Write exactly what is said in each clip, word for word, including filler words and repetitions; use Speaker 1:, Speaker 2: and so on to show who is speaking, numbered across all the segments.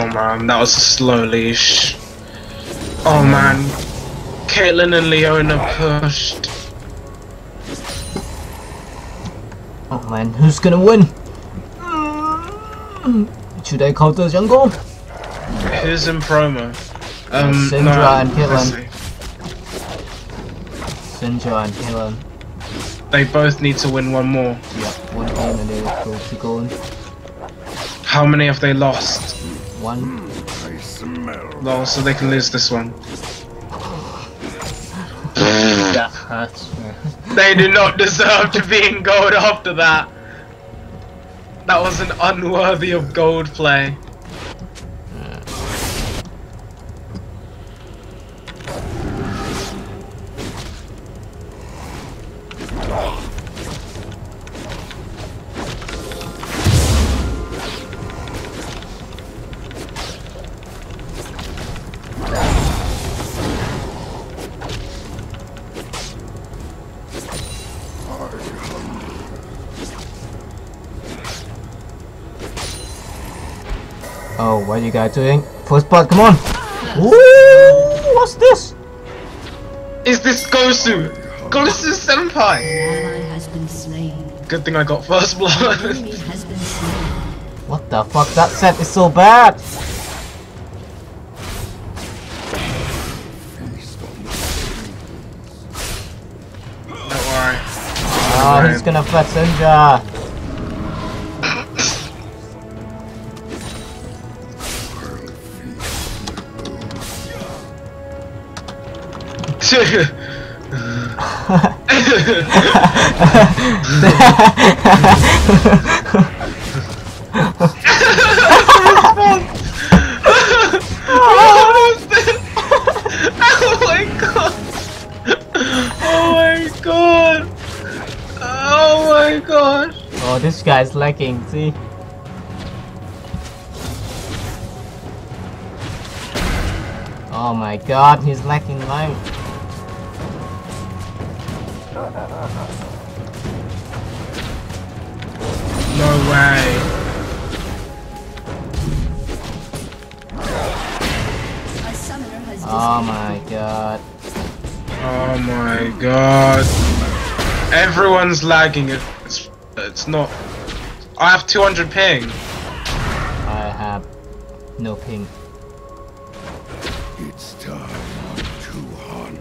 Speaker 1: Oh man, that was a slow leash. Oh man, Caitlyn and Leona pushed.
Speaker 2: Oh man, who's gonna win? Should I counter jungle?
Speaker 1: Who's in promo? Um,
Speaker 2: Syndra
Speaker 1: no,
Speaker 2: and
Speaker 1: let's
Speaker 2: Caitlyn.
Speaker 1: see.
Speaker 2: Syndra and Caitlyn.
Speaker 1: They both need to win one more.
Speaker 2: Yep, one game and they will keep going.
Speaker 1: How many have they lost?
Speaker 2: One.
Speaker 1: Well, so they can lose this one.
Speaker 2: That hurts.
Speaker 1: They do not deserve to be in gold after that. That was an unworthy of gold play.
Speaker 2: Oh, what are you guys doing? First blood, come on! Ooh, what's this?
Speaker 1: Is this Gosu? Gosu Senpai!
Speaker 3: Ally has been slain.
Speaker 1: Good thing I got first blood.
Speaker 3: Enemy has been slain.
Speaker 2: What the fuck? That set is so bad!
Speaker 1: Don't worry.
Speaker 2: Oh, he's gonna fetch Syndra.
Speaker 1: Oh my god! Oh my god! Oh my god!
Speaker 2: Oh, this guy's lagging, see? Oh my god, he's lagging line.
Speaker 1: No way!
Speaker 3: A summoner has
Speaker 2: Oh my god.
Speaker 1: Oh my god! Everyone's lagging. It's it's not. I have two hundred ping.
Speaker 2: I have no ping.
Speaker 4: It's time to hunt.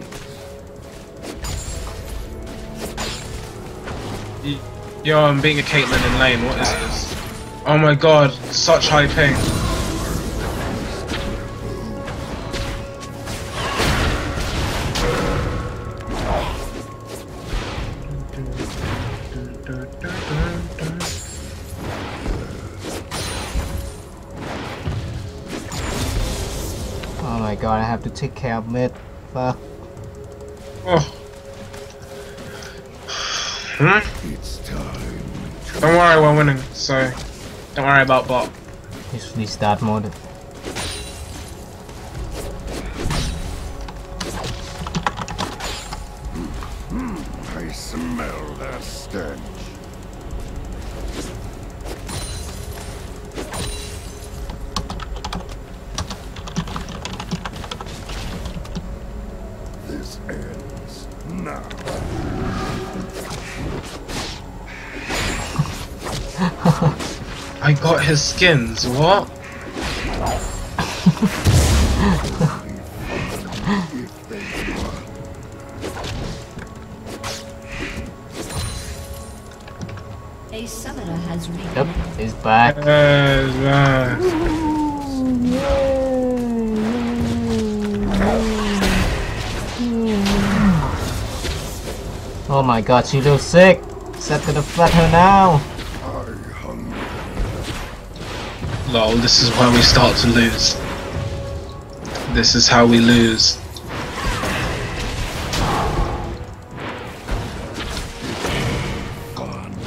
Speaker 1: Y- Yo, I'm being a Caitlyn in lane. What is this? Oh my god! Such high ping.
Speaker 2: Oh my god, I have to take care of mid. Fuck.
Speaker 1: Oh. Hmm?
Speaker 4: It's time to
Speaker 1: Don't worry, we're winning. So, don't worry about bot.
Speaker 2: He's restart mode.
Speaker 4: I smell their stench. This ends now.
Speaker 1: I got his skins. What?
Speaker 4: If they run.
Speaker 3: A summoner has reached.
Speaker 2: Yep, he's back.
Speaker 1: Yes, yes.
Speaker 2: Oh my god, she looks sick. Set to the flat her now.
Speaker 4: I hunger.
Speaker 1: Lol, this is where we start to lose. This is how we lose.
Speaker 4: Gone.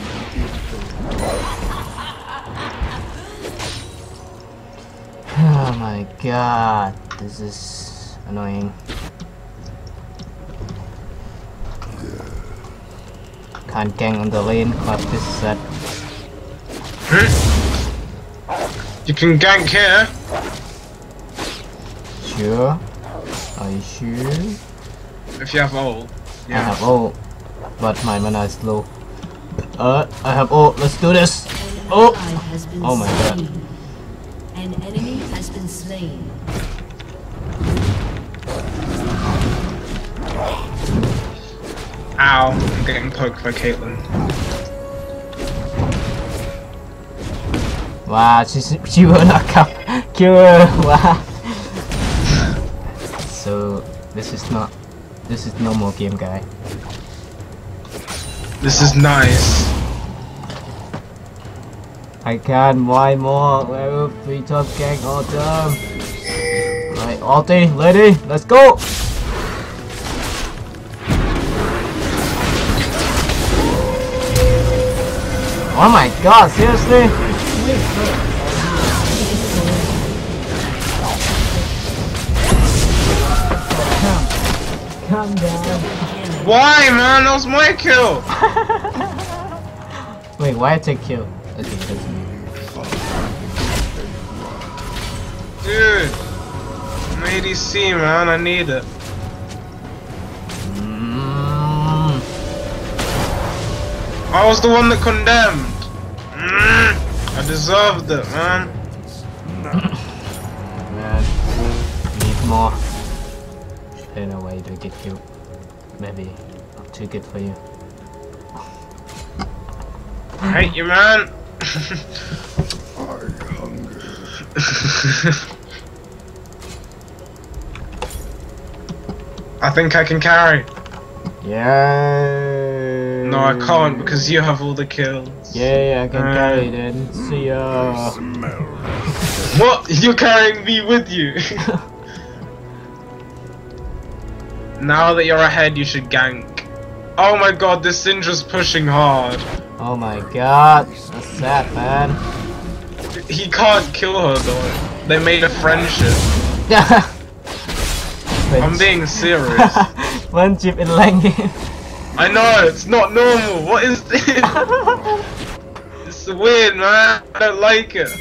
Speaker 2: Oh my god, this is annoying. Can't gang on the lane, cause this set.
Speaker 1: You can gank here.
Speaker 2: sure? Are you sure?
Speaker 1: If you have ult.
Speaker 2: I have ult, but my mana is low. Uh, I have ult. Let's do this.
Speaker 3: An
Speaker 2: Oh,
Speaker 3: ally has been
Speaker 2: oh my god.
Speaker 3: slain. An enemy has been slain.
Speaker 1: Ow, I'm getting poked by Caitlyn.
Speaker 2: Wow, she she will not come kill her. Wow. So this is not this is normal game, guy.
Speaker 1: This is nice.
Speaker 2: I can't buy more. Werewolf free top gang all time. Right, ulti, lady, let's go. Oh my god, seriously? Calm down.
Speaker 1: Why, man? That was my kill.
Speaker 2: Wait, why I take kill? Okay, that's me.
Speaker 1: Dude, I'm A D C, man. I need it.
Speaker 2: Mm.
Speaker 1: I was the one that condemned. Mm, I deserved it, man.
Speaker 2: Man, need more. There's no way to get killed. Maybe not too good for you.
Speaker 1: I hate you, man.
Speaker 4: I hunger.
Speaker 1: I think I can carry.
Speaker 2: Yeah.
Speaker 1: No, I can't because you have all the kills.
Speaker 2: Yeah, I can
Speaker 1: Uh,
Speaker 2: carry then. See
Speaker 4: I
Speaker 2: ya.
Speaker 4: smell
Speaker 1: What? You're carrying me with you? Now that you're ahead, you should gank. Oh my god, this Syndra's pushing hard.
Speaker 2: Oh my god, that's sad, man.
Speaker 1: He can't kill her though. They made a friendship. I'm being serious.
Speaker 2: Friendship in lane game.
Speaker 1: I know, it's not normal. What is this? It's weird, man. I don't like it.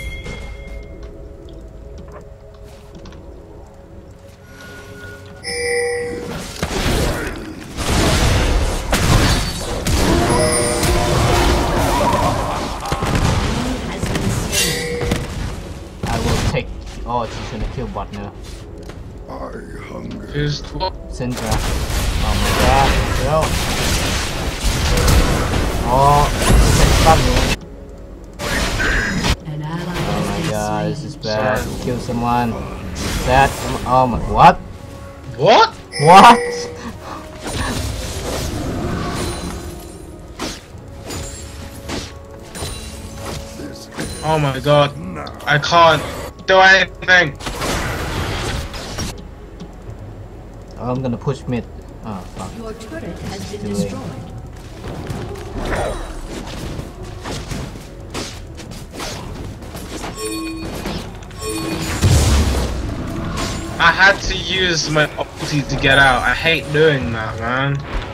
Speaker 2: I will take. Oh, she's gonna kill bot now.
Speaker 4: I hunger.
Speaker 1: Who's what?
Speaker 2: Syndra. Oh my god, go. Oh, she's stun me.
Speaker 3: An ally
Speaker 2: Oh
Speaker 3: has
Speaker 2: my
Speaker 3: been
Speaker 2: god, this
Speaker 3: slain.
Speaker 2: is bad. Kill someone. That. Oh my. What?
Speaker 1: What?
Speaker 2: What?
Speaker 4: This
Speaker 1: Oh my god.
Speaker 4: now.
Speaker 1: I can't do anything.
Speaker 2: Oh, I'm gonna push mid. Oh fuck.
Speaker 3: Your turret has been
Speaker 2: Doing.
Speaker 3: destroyed.
Speaker 1: I had to use my ulti to get out. I hate doing that, man.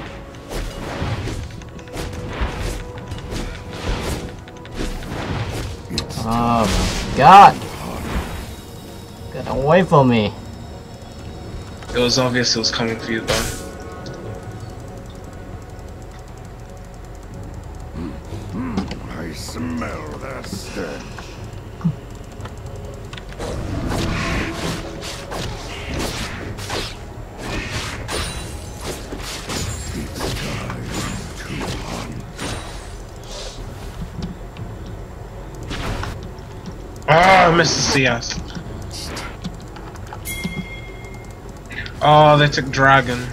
Speaker 2: Oh my god. Get away from me.
Speaker 1: It was obvious it was coming for you, though.
Speaker 4: I smell their stench. It's time to hunt.
Speaker 1: Oh, I missed the C S. Oh, they took dragon.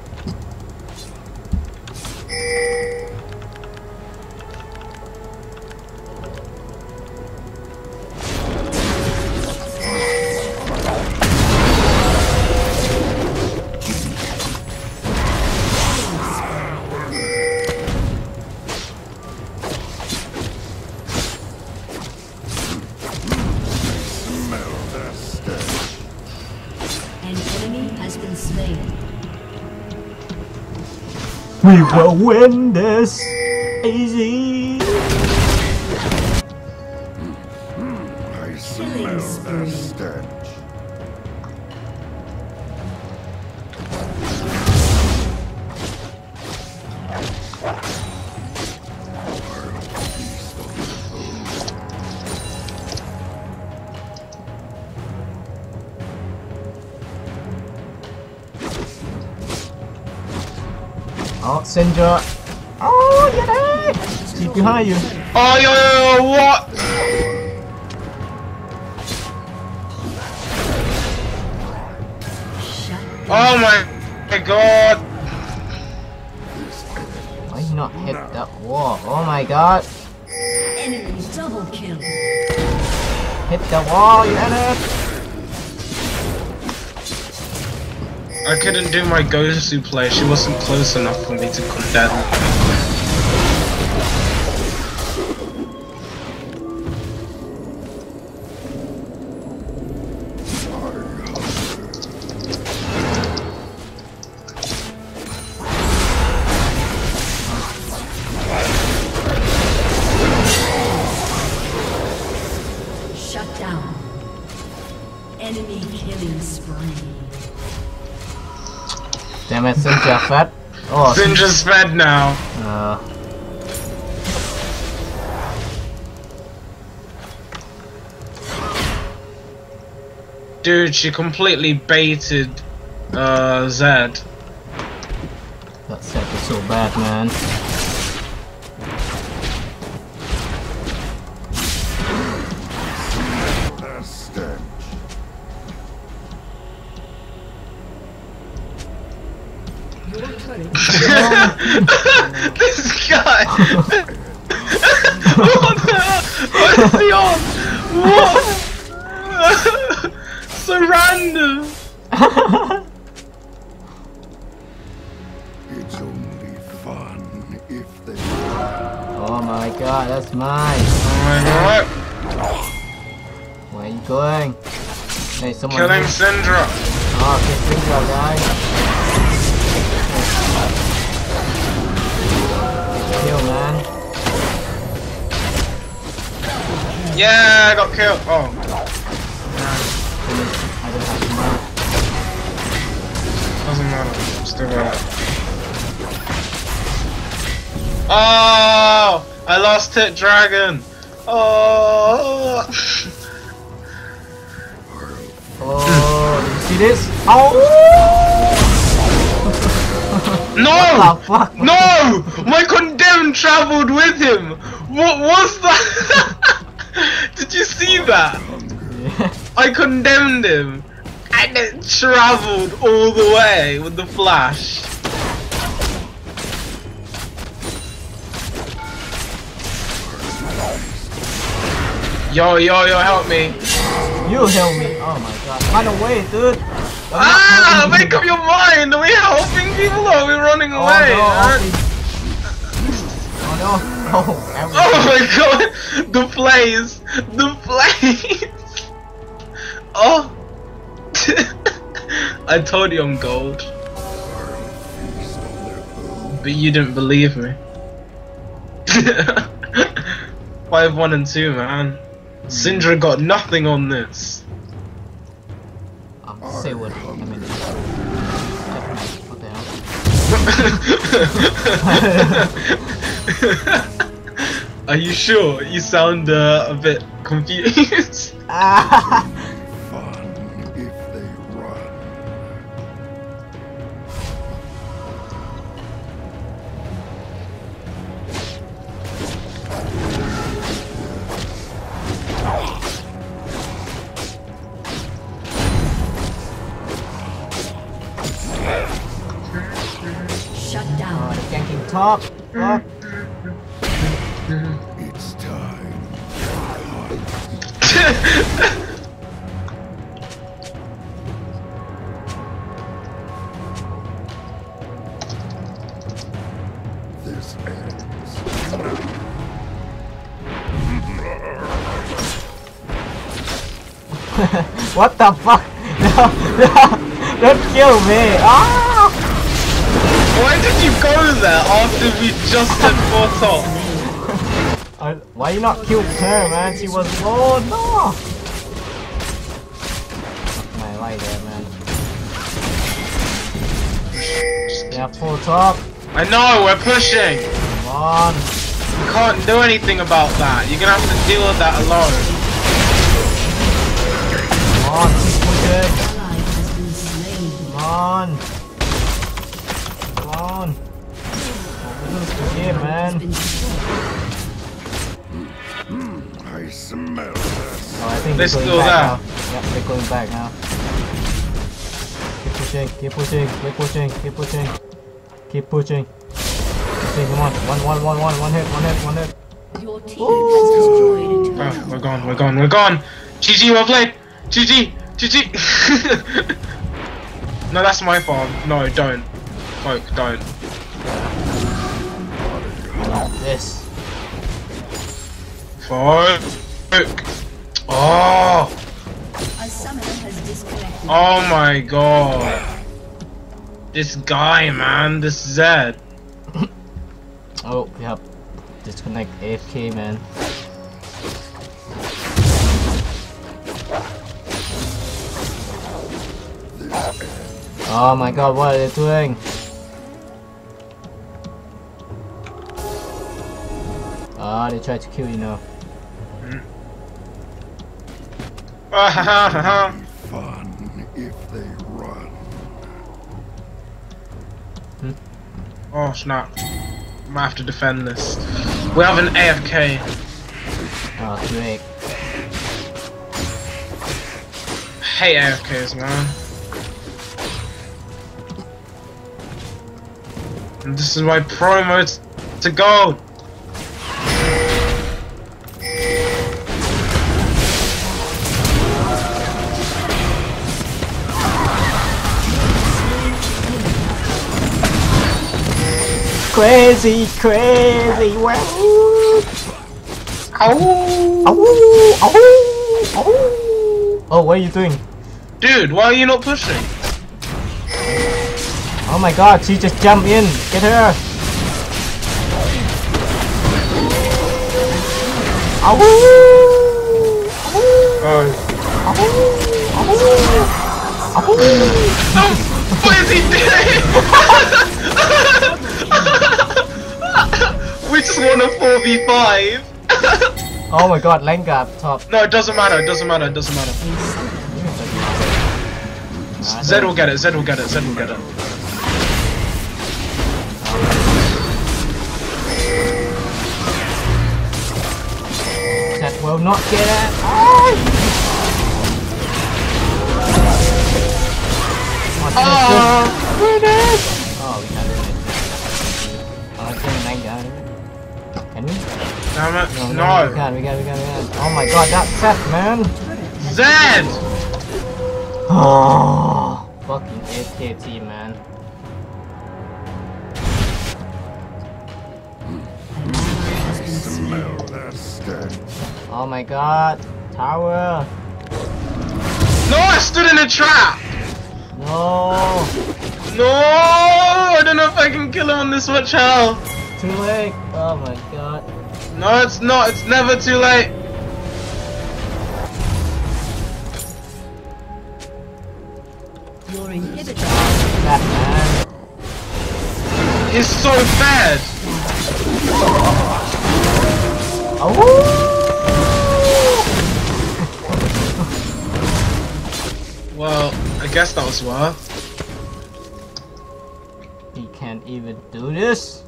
Speaker 4: Smell their stench.
Speaker 3: An enemy has been slain.
Speaker 2: We will win this easy.
Speaker 4: I smell their
Speaker 3: spree.
Speaker 4: stench.
Speaker 2: Oh, Syndra. Oh, you're there! She's behind you.
Speaker 1: Oh, yo, yo, yo, what? Oh my, my god.
Speaker 2: Why you not hit that wall? Oh my god.
Speaker 3: Enemy double kill.
Speaker 2: Hit the wall, you idiot!
Speaker 1: I couldn't do my Gosu play. She wasn't close enough for me to condemn.
Speaker 3: Shut down. Enemy killing spree.
Speaker 2: Damn it, Syndra fat. Oh,
Speaker 1: Syndra's fed now.
Speaker 2: uh,
Speaker 1: Dude, she completely baited uh, Zed.
Speaker 2: that set is so bad, man.
Speaker 4: The stench.
Speaker 1: This guy! What the hell? What is he on? What? So random!
Speaker 4: It's only fun if they.
Speaker 2: Oh my god, that's mine.
Speaker 1: Oh my god.
Speaker 2: Where are you going? Hey, someone.
Speaker 1: Killing
Speaker 2: here.
Speaker 1: Syndra.
Speaker 2: Oh, okay, Syndra, guys. Kill, man.
Speaker 1: Yeah, I got killed. Oh.
Speaker 2: I don't have to know.
Speaker 1: Doesn't matter. I'm still got it. Oh! I lost Hit Dragon! Oh!
Speaker 2: Oh, did you see this? Oh!
Speaker 1: No!
Speaker 2: What the fuck?
Speaker 1: No! My condemned traveled with him! What was that? Did you see that?
Speaker 2: Yeah.
Speaker 1: I condemned him and it traveled all the way with the flash. Yo, yo, yo, help me.
Speaker 2: You help me. Oh my god. Run away, dude. I'm not
Speaker 1: Ah,
Speaker 2: helping
Speaker 1: make
Speaker 2: you.
Speaker 1: up your mind. Are we helping people or are we running
Speaker 2: Oh
Speaker 1: away?
Speaker 2: no,
Speaker 1: huh?
Speaker 2: Alfie. Oh no. Oh, everything.
Speaker 1: Oh my god, the plays, the plays. Oh, I told you I'm gold, but you didn't believe me. Five, one, and two, man. Syndra got nothing on this.
Speaker 2: Oh, say what? I mean, what the hell?
Speaker 1: Are you sure? You sound uh, a bit confused.
Speaker 2: Ah!
Speaker 4: Fun if they run.
Speaker 3: Shut
Speaker 2: Oh,
Speaker 3: down.
Speaker 2: they're ganking top. Fuck.
Speaker 4: It's time. This ends.
Speaker 2: What the fuck? No, no, don't kill me. Ah!
Speaker 1: Why did you go there after we just hit four top?
Speaker 2: I, why you not kill her, man? She was low. No. I like that, man. Yeah, full top.
Speaker 1: I know, we're pushing.
Speaker 2: on.
Speaker 1: You can't do anything about that. You're gonna have to deal with that alone.
Speaker 2: Come on, keep pushing.
Speaker 3: Ally has been slain.
Speaker 2: Come on. Come on. Don't lose the game, man.
Speaker 3: Been destroyed.
Speaker 4: I smell this.
Speaker 2: Oh, I think
Speaker 1: Let's
Speaker 2: they're
Speaker 1: do
Speaker 2: going back
Speaker 1: that.
Speaker 2: now. Yep, they're going back now. Keep pushing, keep pushing, keep pushing, keep pushing. Keep pushing. Pushing, come on. One, one, one, one, one hit, one hit, one hit.
Speaker 3: Your team has destroyed a
Speaker 1: Oh, we're gone, we're gone, we're gone. G G, well played. G G, G G. No, that's my farm. No, don't. Folk, don't.
Speaker 2: This.
Speaker 1: Folk. Oh.
Speaker 3: A summoner has disconnected.
Speaker 1: Oh my god. This guy, man. This Zed.
Speaker 2: Oh, yep. Disconnect A F K, man. Oh my god, what are they doing? Ah, they tried to kill you now.
Speaker 1: Ah, ha, ha, ha, ha.
Speaker 4: Fun if they run.
Speaker 1: Oh snap. I'm gonna have to defend this. We have an A F K.
Speaker 2: Oh, great.
Speaker 1: Hate A F Ks, man. And this is my promo t- to gold.
Speaker 2: Crazy, crazy, wow!
Speaker 1: Ow!
Speaker 2: Ow! Ow! Ow! Oh, what are you doing?
Speaker 1: Dude, why are you not pushing?
Speaker 2: Oh my god, she just jumped in! Get her! Ow!
Speaker 1: Oh.
Speaker 2: Ow! Ow!
Speaker 1: No! What is he doing? We just won a four v five.
Speaker 2: Oh my god, Lenga up top.
Speaker 1: No, it doesn't matter, it doesn't matter, it doesn't matter. Zed will get it, Zed will get it, Zed will get it.
Speaker 2: Zed will not get it. Oh!
Speaker 1: Oh,
Speaker 2: Oh, we can't do it. Oh, I can't Lenga. Can we?
Speaker 1: damn it,
Speaker 2: No, no,
Speaker 1: no.
Speaker 2: we can't, we can't, we can't, we can't. Oh my god, that's Seth, man!
Speaker 1: Zed!
Speaker 2: Oh, fucking A F K team, man.
Speaker 4: Smell that stench.
Speaker 2: Oh my god, tower!
Speaker 1: No, I stood in a trap!
Speaker 2: No!
Speaker 1: No, I don't know if I can kill him on this much health.
Speaker 2: Too late! Oh my god.
Speaker 1: No, it's not, it's never too late.
Speaker 3: Your inhibitor.
Speaker 2: That man.
Speaker 1: He's so bad.
Speaker 2: Oh!
Speaker 1: Well, I guess that was worth.
Speaker 2: He can't even do this.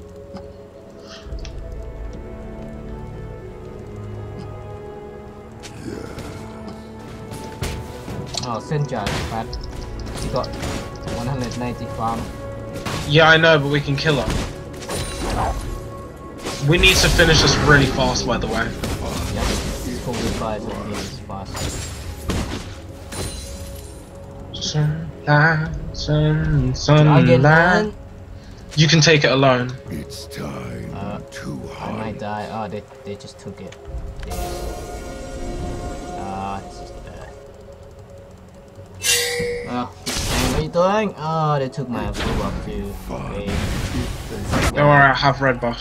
Speaker 2: Oh, Senja is bad. He got one hundred ninety farm.
Speaker 1: Yeah, I know, but we can kill her. We need to finish this really fast, by the way.
Speaker 2: Yep, it's forty-five and he is fast.
Speaker 1: Sunlight, sun,
Speaker 2: I get
Speaker 1: sunlight.
Speaker 2: man.
Speaker 1: You can take it alone.
Speaker 4: It's time
Speaker 2: Uh,
Speaker 4: to
Speaker 2: I
Speaker 4: hunt.
Speaker 2: might die. Oh, they, they just took it. They, ah, it's just bad. Oh, what are you doing? Oh, they took my blue up too. Wait.
Speaker 1: Don't worry, I have red buff.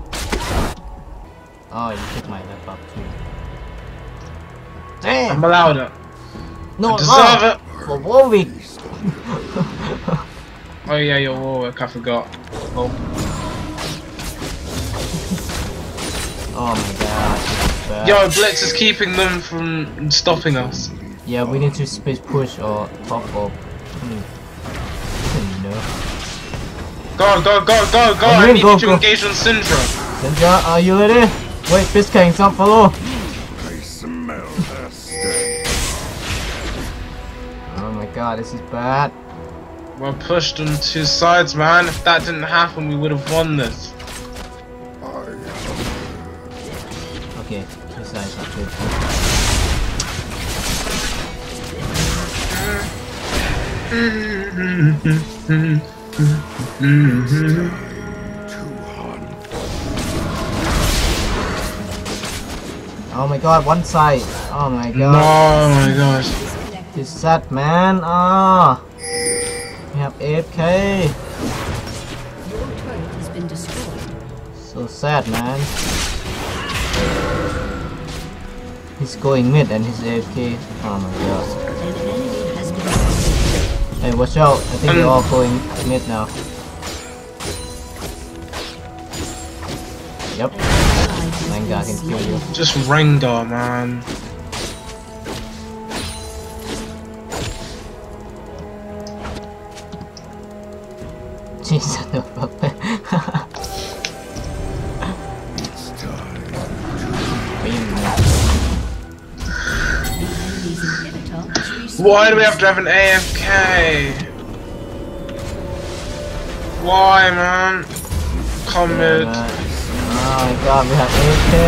Speaker 2: Oh, you took my left up too.
Speaker 1: I'm
Speaker 2: Damn!
Speaker 1: allowed it.
Speaker 2: No,
Speaker 1: I deserve
Speaker 2: no!
Speaker 1: it.
Speaker 2: For Warwick!
Speaker 1: Oh yeah, your Warwick, I forgot. Oh.
Speaker 2: Oh my god. This is bad.
Speaker 1: Yo, Blitz is keeping them from stopping us.
Speaker 2: Yeah, we need to space push or top or. Hmm. You know.
Speaker 1: Go, go, go, go, go!
Speaker 2: I'm
Speaker 1: I
Speaker 2: in,
Speaker 1: need
Speaker 2: go,
Speaker 1: you to
Speaker 2: go.
Speaker 1: engage on Syndra.
Speaker 2: Syndra, are you ready? Wait, Fiskang, some follow.
Speaker 4: I smell their stench.
Speaker 2: Oh my god, this is bad.
Speaker 1: We're pushed on two sides, man. If that didn't happen, we would have won this.
Speaker 4: I
Speaker 2: Okay, two sides are good.
Speaker 4: to hunt.
Speaker 2: Oh my god, one side. Oh my
Speaker 1: No,
Speaker 2: god.
Speaker 1: oh my gosh.
Speaker 3: Disconnected.
Speaker 2: This sad man. Ah. We have A F K.
Speaker 3: Your turret has been destroyed.
Speaker 2: So sad, man. He's going mid and he's A F K. Oh my god.
Speaker 3: An enemy has been defeated.
Speaker 2: Hey, watch out. I think they're all going mid now. Yep. Rengar can kill you.
Speaker 1: Just Rengar, man.
Speaker 2: Jesus.
Speaker 4: It's time.
Speaker 3: Enemy's inhibitor has respawned.
Speaker 1: Why do we have to have an A F K? Why, man? Come mid.
Speaker 2: Oh my god, we have A F K.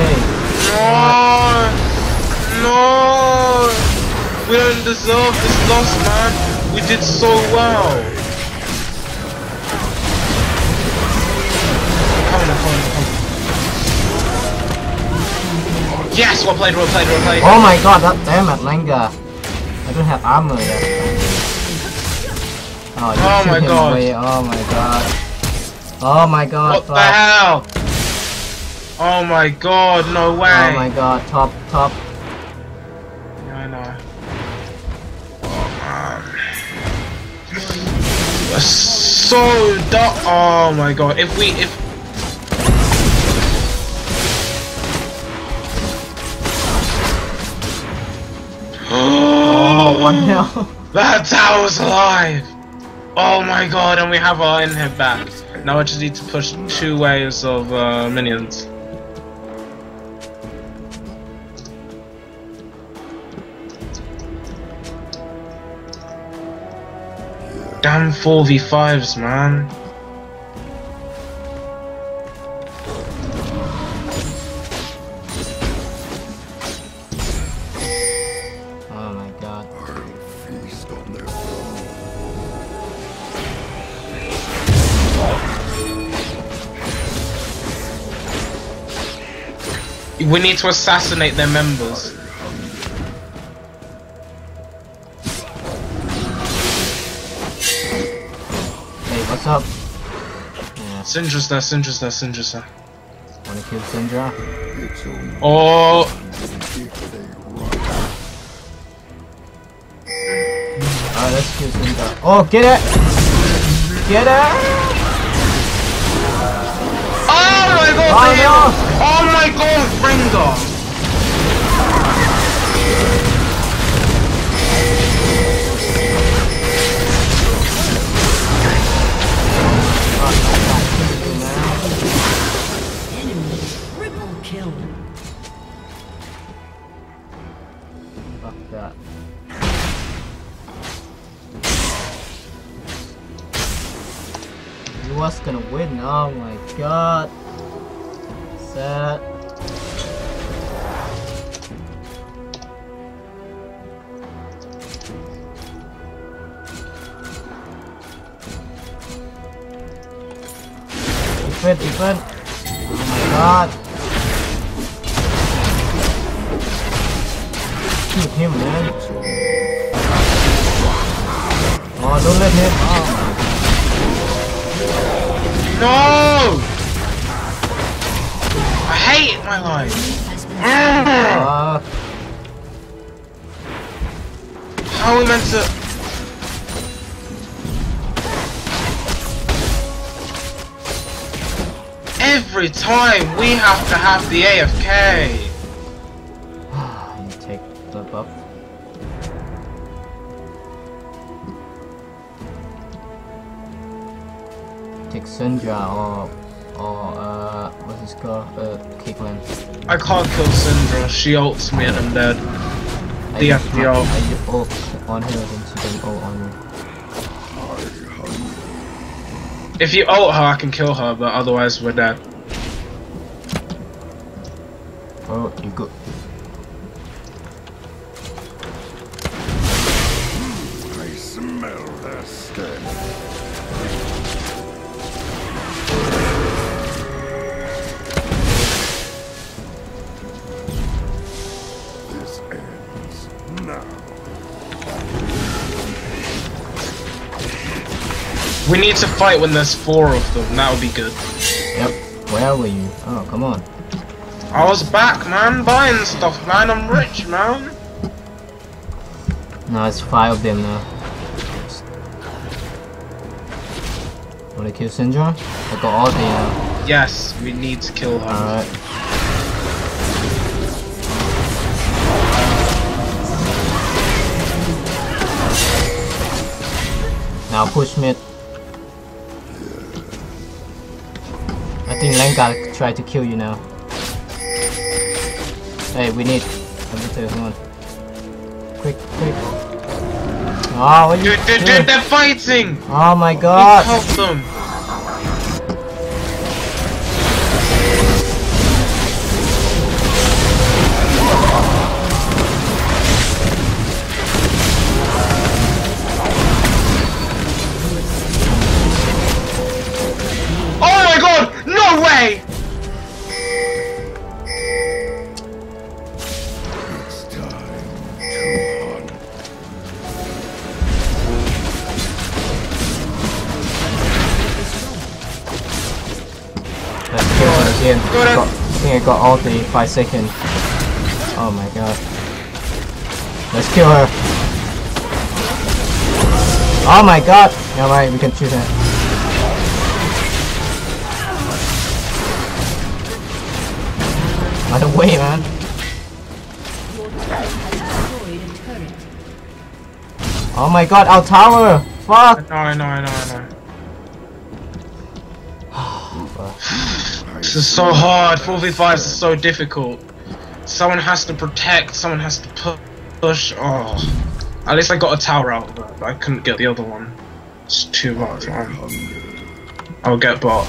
Speaker 1: No! No! We don't deserve this loss, man. We did so well. Come on, come on, come on. Yes, well played, well played, well played.
Speaker 2: Oh my god, that damn it, Rengar. I don't have armor yet. Oh, you
Speaker 1: Oh
Speaker 2: shoot
Speaker 1: my
Speaker 2: him
Speaker 1: god.
Speaker 2: away. Oh my god. Oh my god.
Speaker 1: What the
Speaker 2: fuck.
Speaker 1: hell? Oh my god, no way.
Speaker 2: Oh my god, top, top.
Speaker 1: Yeah, I know. Oh man. We're so dumb. Oh my god. If we, if.
Speaker 2: Oh, one hell.
Speaker 1: That tower's alive! Oh my god, and we have our inhib back. Now I just need to push two waves of uh, minions. Damn four v fives, man.
Speaker 2: Oh my god.
Speaker 4: I'll feast on their
Speaker 1: We need to assassinate their members.
Speaker 2: Hey, what's up? Yeah,
Speaker 1: Syndra's there, Syndra's there, Syndra's there.
Speaker 2: wanna kill Syndra?
Speaker 4: It's only
Speaker 1: Oh,
Speaker 4: if they run.
Speaker 2: Alright, let's kill Syndra. Oh, get it! Get it!
Speaker 1: oh my god,
Speaker 2: Oh
Speaker 1: the
Speaker 2: no!
Speaker 1: hell? Oh my god, Rengar!
Speaker 3: Enemy triple kill.
Speaker 2: Fuck that. He was gonna win, oh my god. Sad. Defend, defend. Oh my god. Shoot him, man. Oh, don't let him. Oh
Speaker 1: No! I hate my life.
Speaker 3: Has been
Speaker 1: Ah,
Speaker 2: fuck.
Speaker 1: How are we meant to? Every time we have to have the A F K.
Speaker 2: You take the buff. Take Syndra or or uh what's this called? Uh Caitlyn.
Speaker 1: I can't kill Syndra. She ults me and I'm dead. The F P O.
Speaker 2: I you ult on her then she can ult on you.
Speaker 1: If you ult her, I can kill her, but otherwise we're dead.
Speaker 2: Oh, you go.
Speaker 4: I smell their stench. This ends now.
Speaker 1: We need to fight when there's four of them. That would be good.
Speaker 2: Yep. Where were you? Oh, come on.
Speaker 1: I was back, man, buying stuff, man. I'm rich, man.
Speaker 2: No, it's five of them now. Wanna kill Syndra? I got all day now.
Speaker 1: Yes, we need to kill her.
Speaker 2: Alright. Now push mid. I think Lengar tried to kill you now. Hey, we need everything. Come on. Quick, quick. Oh, what you
Speaker 1: Dude, dude,
Speaker 2: doing?
Speaker 1: dude, they're fighting!
Speaker 2: Oh my god!
Speaker 1: Help them! Oh my god! No way!
Speaker 4: It's time to hunt.
Speaker 2: Let's kill her again.
Speaker 1: Got it.
Speaker 2: Got, I think I got all the five seconds. Oh my god. Let's kill her. Oh my god! Alright, we can shoot her. Out of the way, man.
Speaker 3: Your team has destroyed a turret.
Speaker 2: Oh my god, our tower! Fuck!
Speaker 1: No, I know, I know, I know. This is so hard. four v fives is so difficult. Someone has to protect, someone has to pu push. Oh. At least I got a tower out, but I couldn't get the other one. It's too much, man. I'll get bot.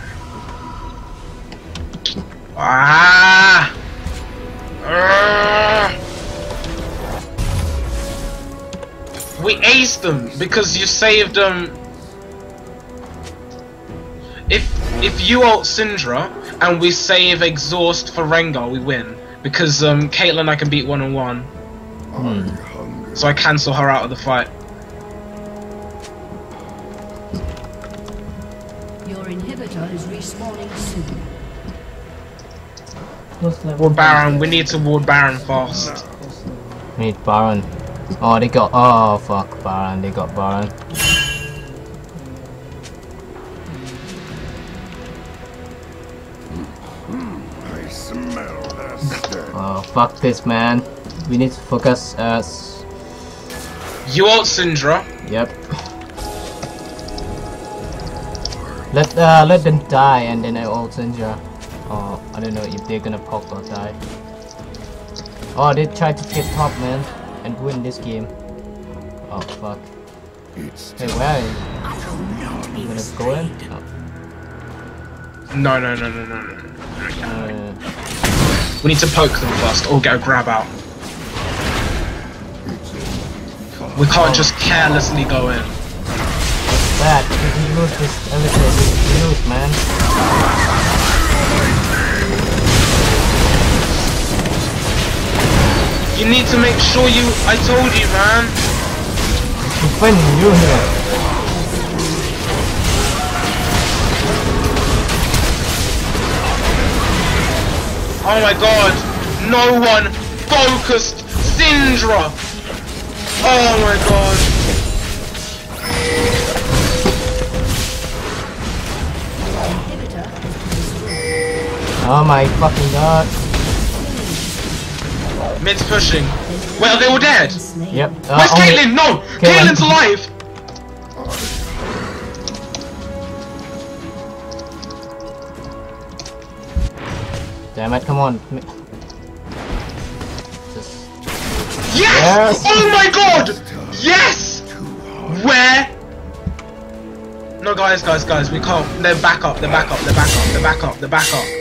Speaker 1: Ah! Urgh. We aced them because you saved them. If if you ult Syndra and we save exhaust for Rengar, we win because um, Caitlyn I can beat one on one,
Speaker 2: Hmm.
Speaker 1: so I cancel her out of the fight.
Speaker 3: Your inhibitor is respawning soon.
Speaker 1: Ward Baron, we need to ward Baron fast.
Speaker 2: We need Baron. Oh, they got. Oh, fuck, Baron. They got Baron.
Speaker 4: I smell their stench.
Speaker 2: Oh, fuck this, man. We need to focus us.
Speaker 1: You ult Syndra.
Speaker 2: Yep. Let uh, let them die and then I ult Syndra. Oh, I don't know if they're gonna pop or die. Oh, they tried to get top, man, and win this game. Oh, fuck.
Speaker 4: It's
Speaker 2: Hey, where are you? You gonna go in? Oh.
Speaker 1: No, no, no, no, no, no.
Speaker 2: Uh,
Speaker 1: We need to poke them first or get a grab out. We can't just carelessly go in.
Speaker 2: bad. If you lose this everything, you lose, man.
Speaker 1: You need to make sure you. I told you, man.
Speaker 2: Defending you here.
Speaker 1: Oh my god. No one focused Syndra. Oh my god.
Speaker 3: Inhibitor has been destroyed.
Speaker 2: Oh my fucking god.
Speaker 1: Mid's pushing. Wait, are they all dead?
Speaker 2: Yep. Uh,
Speaker 1: Where's
Speaker 2: only-
Speaker 1: Caitlyn? No!
Speaker 2: Caitlyn.
Speaker 1: Caitlyn's alive!
Speaker 2: Damn it, come on. Just...
Speaker 1: Yes!
Speaker 2: Yes!
Speaker 1: Oh my god! Yes! Where? No, guys, guys, guys, we can't. They're back up, they're back up, they're back up, they're back up, they're back up.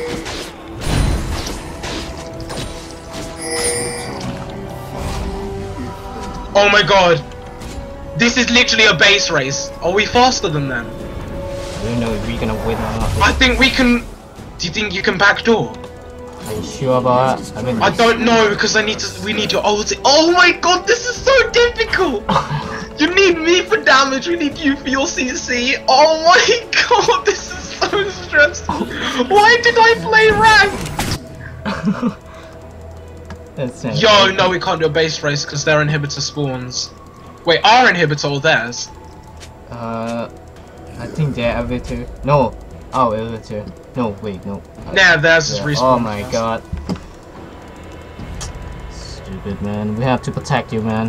Speaker 1: Oh my god. This is literally a base race. Are we faster than them?
Speaker 2: I don't know if we're gonna win or not.
Speaker 1: I think we can. Do you think you can backdoor?
Speaker 2: Are you sure about that? I mean,
Speaker 1: I don't know because I need to. We need your ulti. Oh my god, this is so difficult. You need me for damage. We need you for your C C. Oh my god, this is so stressful. Why did I play ranked?
Speaker 2: That's it.
Speaker 1: Yo, no, we can't do a base race because their inhibitor spawns. Wait, our inhibitor or theirs?
Speaker 2: Uh, I think they're elevator. No, our elevator. No, wait, no.
Speaker 1: Nah, theirs is
Speaker 2: Yeah.
Speaker 1: respawn.
Speaker 2: Oh my god. Stupid man. We have to protect you, man.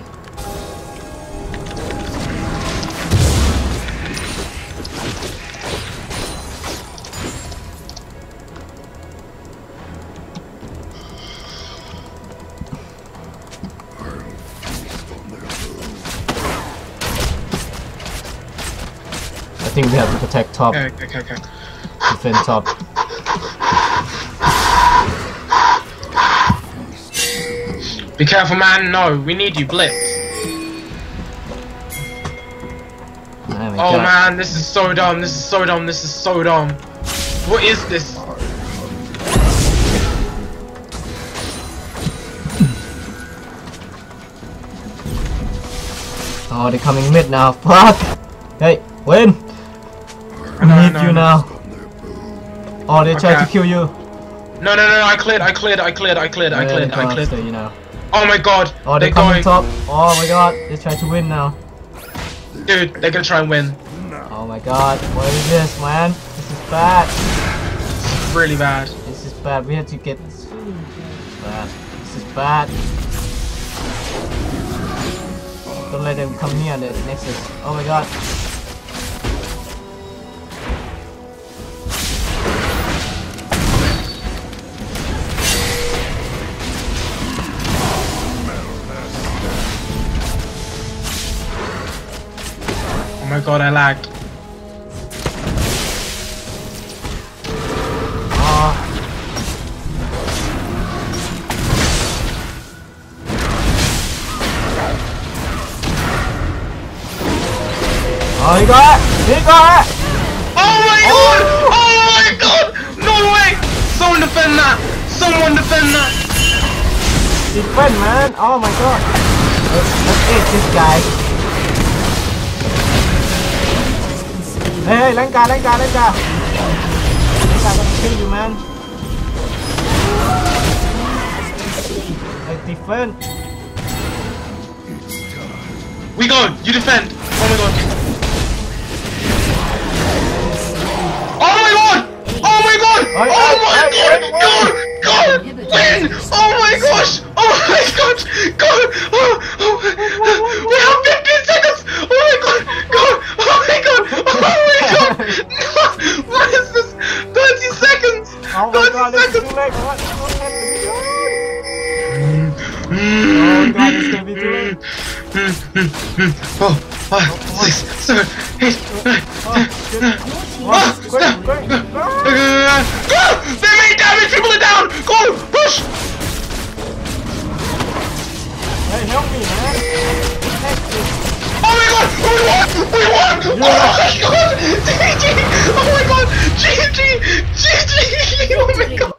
Speaker 2: I think we have to protect top.
Speaker 1: Okay, okay, okay.
Speaker 2: Defend top.
Speaker 1: Be careful, man. No, we need you, Blitz.
Speaker 2: Man, we
Speaker 1: Oh
Speaker 2: got-
Speaker 1: man, this is so dumb. This is so dumb. This is so dumb. What is this?
Speaker 2: Oh, they're coming mid now. Fuck! Hey, win! We
Speaker 1: know, I
Speaker 2: need
Speaker 1: know,
Speaker 2: you
Speaker 1: I know.
Speaker 2: now. Oh, they tried to
Speaker 1: Okay.
Speaker 2: kill you.
Speaker 1: No, no, no, no, I cleared, I cleared, I cleared, I cleared, I
Speaker 2: Yeah,
Speaker 1: cleared,
Speaker 2: they're
Speaker 1: I
Speaker 2: going
Speaker 1: cleared.
Speaker 2: after you now.
Speaker 1: Oh my god,
Speaker 2: Oh,
Speaker 1: they're
Speaker 2: they're coming
Speaker 1: going.
Speaker 2: top. Oh my god, they try to win now.
Speaker 1: Dude, they're gonna try and win.
Speaker 2: Oh my god, what is this, man? This is bad.
Speaker 1: It's really bad.
Speaker 2: This is bad. We have to get. This is bad. This is bad. Don't let them come near the Nexus. Oh my god.
Speaker 1: Oh my god, I lagged.
Speaker 2: Oh. Oh, he got it! He got it!
Speaker 1: Oh my god! Oh my god! No way! Someone defend that! Someone defend that!
Speaker 2: Defend, man! Oh my god! Let's, let's eat this guy. Hey, hey, Lenka, Lenka, Lenka! Lenka gonna kill you, man. Hey, defend.
Speaker 1: We go! You defend! Oh my god! Oh my god! Oh my god!
Speaker 2: Oi,
Speaker 1: Oh
Speaker 2: oi,
Speaker 1: my
Speaker 2: oi,
Speaker 1: god!
Speaker 2: oi,
Speaker 1: Go! Go! Win! Oh my gosh! Oh my god! Go! Oh, oh. We have fifteen seconds! Oh my god! Go! Oh my god! Oh my god! No! What is this? thirty seconds!
Speaker 2: Oh my god,
Speaker 1: thirty
Speaker 2: it's too
Speaker 1: seconds!
Speaker 2: late. What, what happened? Oh god, it's gonna be too late.
Speaker 1: Oh, five, six, seven, eight, nine,
Speaker 2: Oh, shit. Oh, quick, quick.
Speaker 1: Go! They made damage! People are down! Go! Push!
Speaker 2: Hey, help me, man. Protect this.
Speaker 1: Oh my god! We won! We won! Oh my god! G G! Oh my god! G G! G G! Oh my god!